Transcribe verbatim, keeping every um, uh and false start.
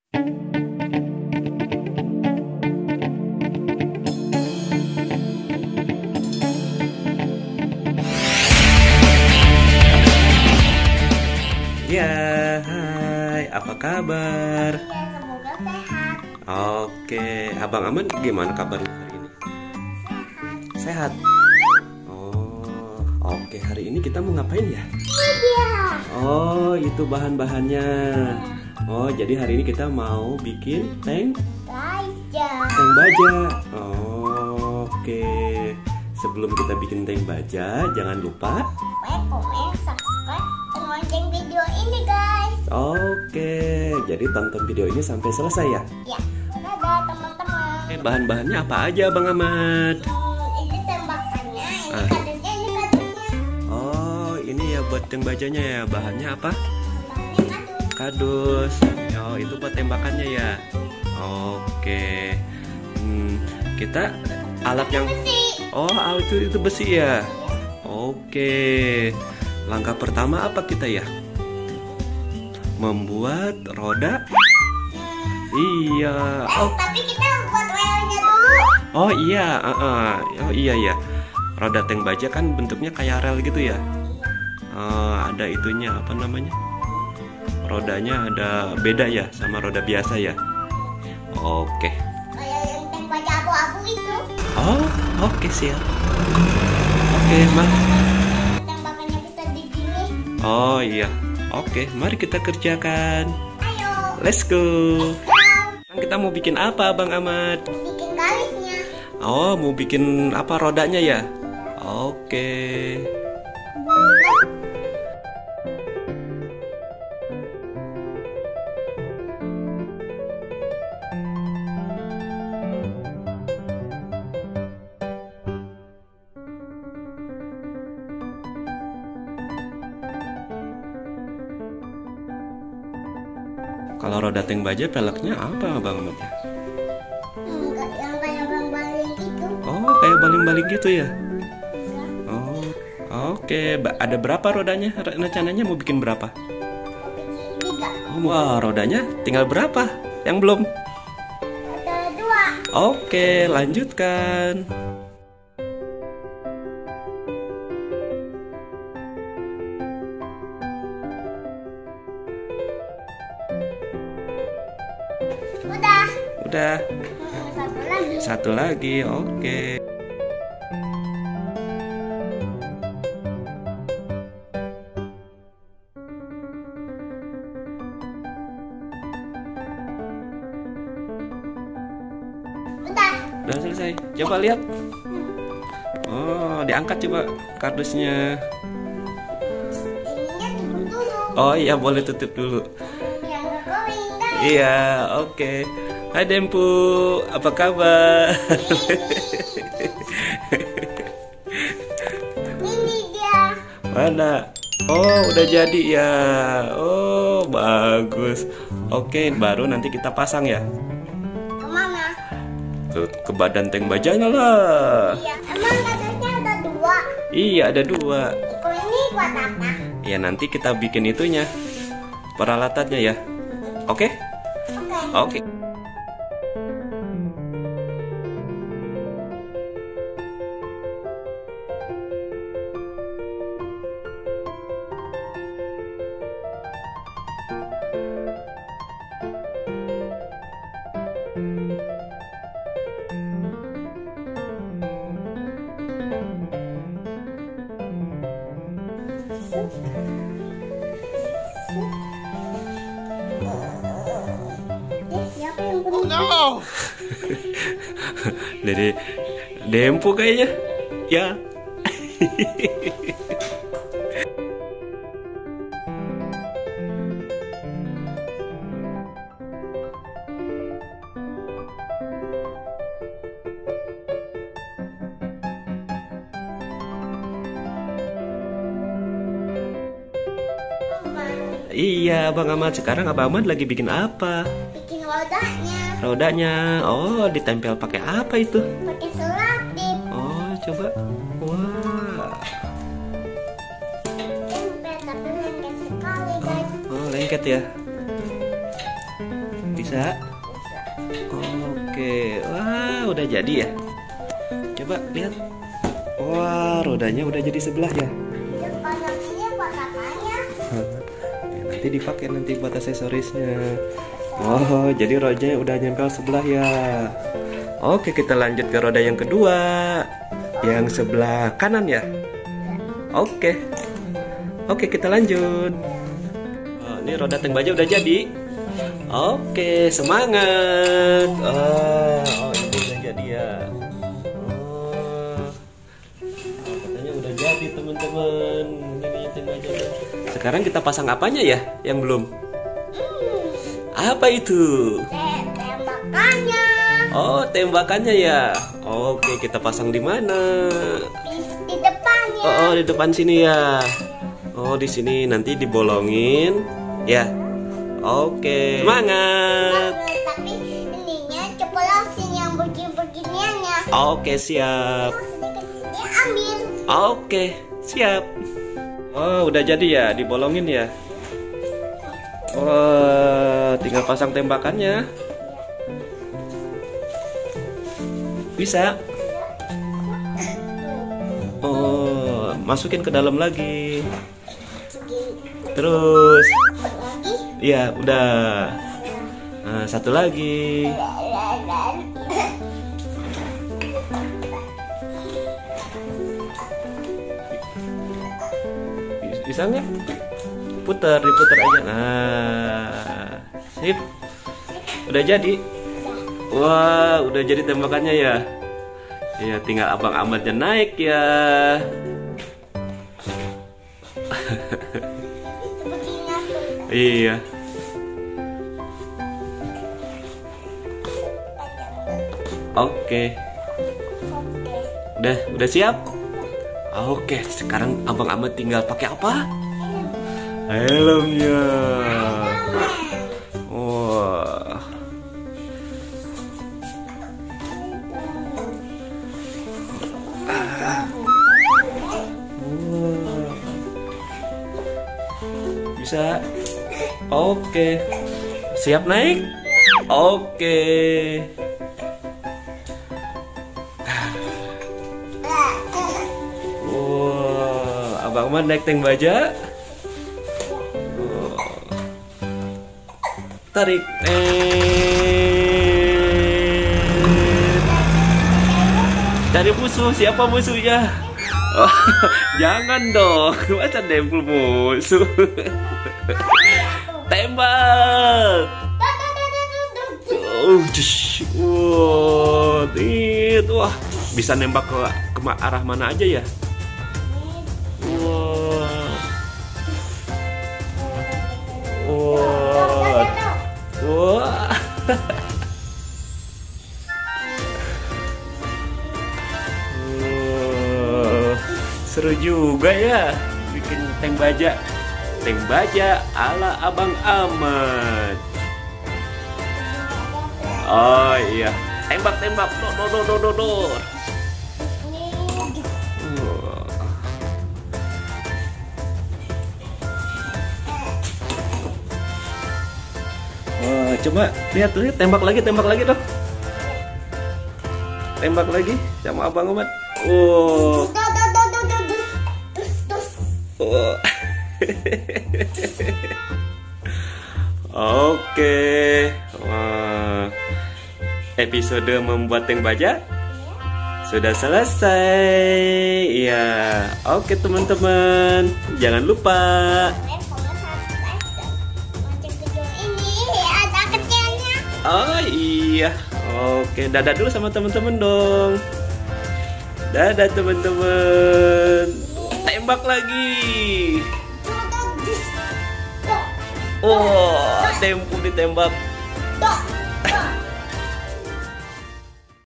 Ya, hai, apa kabar? Ya, semoga sehat. Oke, Abang Aman gimana kabarnya hari ini? Sehat. Sehat? Oh, oke, hari ini kita mau ngapain ya? Iya. Oh, itu bahan-bahannya. Oh, jadi hari ini kita mau bikin tank Baja. tank baja. Oh, oke. Sebelum kita bikin tank baja, jangan lupa Like, comment, subscribe, dan lonceng video ini guys. Oke, jadi tonton video ini sampai selesai ya. Ya, dadah teman-teman. Eh, bahan-bahannya apa aja Bang Ahmad? Hmm, ini tembakannya, ini Ah. kadutnya, ini kadutnya. Oh, ini ya buat tank bajanya ya. Bahannya apa? Tembakannya kadut. Kardus. Oh, itu buat tembakannya ya. Oke. Hmm, kita alat yang Besi. Oh, ah, itu itu besi ya. Oke. Langkah pertama apa kita ya? Membuat roda. Iya. Eh, Oh, tapi kita buat relnya dulu. oh iya, uh, uh. Oh iya ya. Roda tank baja kan bentuknya kayak rel gitu ya. Eh, ada itunya apa namanya? Rodanya ada beda ya sama roda biasa ya. Oke. Kayak yang tank baja abu-abu itu. Oh, oke siap. Oke, mari. Tembakannya bisa di sini. Oh iya. Oke, mari kita kerjakan. Ayo. Let's go. Now, Kita mau bikin apa, Bang Ahmad? bikin garisnya. Oh, mau bikin apa rodanya ya? Oke. Kalau roda tank baja peleknya apa, Bang Ahmad? Enggak, yang kayak bang-baling itu. Oh, kayak baling-baling gitu ya? Ya. Oh, oke. Ba- Ada berapa rodanya? Re- Rencananya mau bikin berapa? Bikin tiga. Oh, wah, rodanya tinggal berapa? Yang belum? Ada dua. Oke, lanjutkan. Udah. Udah, Hmm, satu lagi. satu lagi. Oke. Udah. Udah selesai. Coba lihat. Oh, diangkat coba kardusnya. Ininya tutup dulu. Oh iya, boleh tutup dulu. Yang nggak kering guys. Iya, oke. Hai Dempu, apa kabar? Ini dia. Mana? Oh, udah jadi ya. Oh, bagus. Oke, baru nanti kita pasang ya. Kemana? Ke, ke badan tank bajanya lah. Iya. Emang katanya ada dua. Iya, ada dua. Kalau ini buat apa? Ya, nanti kita bikin itunya. Peralatannya ya. Oke? Oke. Oke. Eh, siapa yang punya? Dari Dempu kayaknya. Ya. Iya, Bang Ahmad. Sekarang Abang Ahmad lagi bikin apa? Bikin rodanya. Rodanya. Oh, ditempel pakai apa itu? Pakai selotip. Oh, coba. Wah. Tempel tapi lengket sekali guys. Oh, lengket ya. Bisa? Oke, wah udah jadi ya. Coba lihat. Wah, rodanya udah jadi sebelah ya. Nanti dipakai nanti buat aksesorisnya. Oh, jadi rodanya udah nempel sebelah ya. Oke, kita lanjut ke roda yang kedua. Yang sebelah kanan ya. Oke. Oke, kita lanjut. Oh, ini roda tank baja udah jadi. Oke, semangat. Oh, oh ini udah jadi ya. Oh, katanya udah jadi teman-teman. Ini tank baja. Sekarang kita pasang apanya ya? Yang belum? Apa itu? Tembakannya. Oh, tembakannya ya. Oke, kita pasang di mana? Di, di depannya. Oh, oh, di depan sini ya. Oh, di sini nanti dibolongin ya. Oke, semangat. Tapi ininya cepolosin yang begini-beginiannya. Oke, siap. Kesini ambil. Oke, siap. Oh, udah jadi ya, dibolongin ya. Oh, tinggal pasang tembakannya. Bisa. Oh, masukin ke dalam lagi. Terus. Iya, udah. Nah, satu lagi. Bisa nggak? Putar, diputar aja. Nah, sip. Udah jadi. Wah, udah jadi tembakannya ya. Ya, tinggal Abang Ahmadnya naik ya. Iya. Oke. Udah, udah siap? Oke, sekarang Abang Ahmad tinggal pakai apa? Helmnya. Wah. Bisa. Oke. Siap naik? Oke. Wow, Abang Ahmad naik tank baja. Wow. Tarik. Eh. Cari musuh. Siapa musuhnya? Oh, jangan dong. Masa nempel musuh. Tembak. Oh, jush. Wow, itu wah, bisa nembak ke, ke arah mana aja ya? Wow. Wow. Wah. Wow. Seru juga ya bikin tank baja. Tank baja ala Abang Ahmad. Oh iya, tembak-tembak, dor dor dor dor dor. Wah, coba lihat lihat, tembak lagi, tembak lagi dong. Tembak lagi sama Abang Ahmad. Oh. Oh. Oke. Wah. Episode membuat tank baja sudah selesai. Ya, oke teman-teman, jangan lupa. Oh iya, oke, dadah dulu sama teman-teman dong. Dadah teman-teman. Tembak lagi. Oh, tempo ditembak.